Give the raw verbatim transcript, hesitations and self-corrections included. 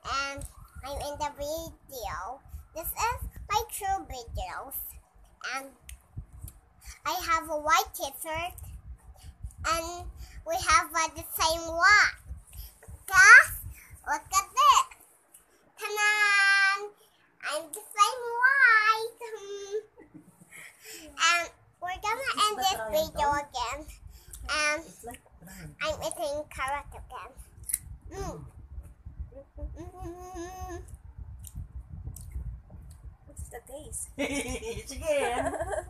and I'm in the video. This is my true videos, and I have a white t-shirt, and we have uh, the same one. Guys, look at this. Come on, I'm the same white. And we're gonna end this video again, and I'm eating carrot again. Mm. Mm. What's the taste? Sige.